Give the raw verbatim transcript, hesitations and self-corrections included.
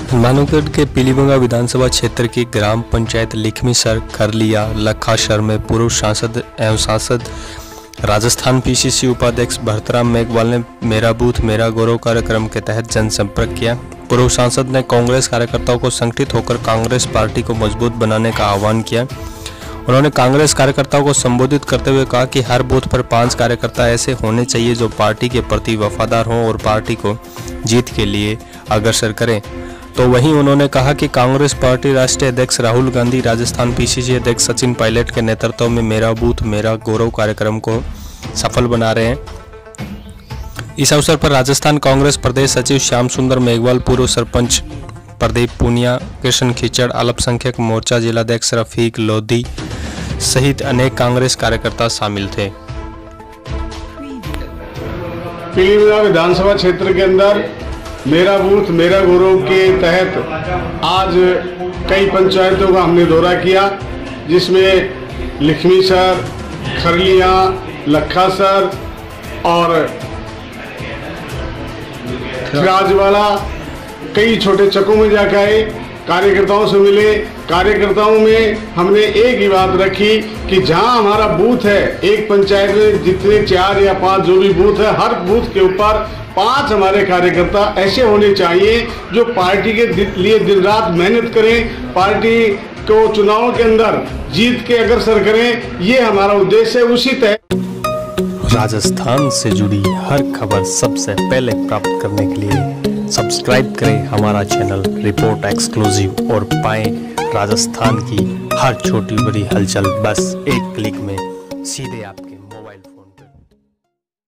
मानवगढ़ के पीलीभंगा विधानसभा क्षेत्र की ग्राम पंचायत लिखमीसर खरलिया लखासर में पूर्व सांसद एवं सांसद राजस्थान पीसीसी उपाध्यक्ष भरतराम मेघवाल ने मेरा बूथ मेरा गौरव कार्यक्रम के तहत जनसंपर्क किया। पूर्व सांसद ने कांग्रेस कार्यकर्ताओं को संगठित होकर कांग्रेस पार्टी को मजबूत बनाने का आह्वान किया। उन्होंने कांग्रेस कार्यकर्ताओं को संबोधित करते हुए कहा कि हर बूथ पर पांच कार्यकर्ता ऐसे होने चाहिए जो पार्टी के प्रति वफादार हों और पार्टी को जीत के लिए अग्रसर करें। तो वहीं उन्होंने कहा कि कांग्रेस पार्टी राष्ट्रीय अध्यक्ष राहुल गांधी, राजस्थान पीसीसी अध्यक्ष सचिन पायलट के नेतृत्व में मेरा बूथ मेरा गौरव कार्यक्रम को सफल बना रहे हैं। इस अवसर पर राजस्थान कांग्रेस प्रदेश सचिव श्याम सुंदर मेघवाल, पूर्व सरपंच प्रदीप पूनिया, कृष्ण खिचड़, अल्पसंख्यक मोर्चा जिलाध्यक्ष रफीक लोधी सहित अनेक कांग्रेस कार्यकर्ता शामिल थे। पीलीभीत विधानसभा क्षेत्र के अंदर मेरा बूथ मेरा गौरव के तहत आज कई पंचायतों का हमने दौरा किया, जिसमें लिखमीसर, खरलिया, लखासर और राजवाड़ा कई छोटे चकों में जाकर आए, कार्यकर्ताओं से मिले। कार्यकर्ताओं में हमने एक ही बात रखी कि जहां हमारा बूथ है, एक पंचायत में जितने चार या पांच जो भी बूथ है, हर बूथ के ऊपर पांच हमारे कार्यकर्ता ऐसे होने चाहिए जो पार्टी के लिए दिन रात मेहनत करें, पार्टी को चुनाव के अंदर जीत के अग्रसर करें। ये हमारा उद्देश्य है। उसी तहत राजस्थान से जुड़ी हर खबर सबसे पहले प्राप्त करने के लिए सब्सक्राइब करें हमारा चैनल रिपोर्ट एक्सक्लूसिव और पाएं राजस्थान की हर छोटी बड़ी हलचल बस एक क्लिक में सीधे आपके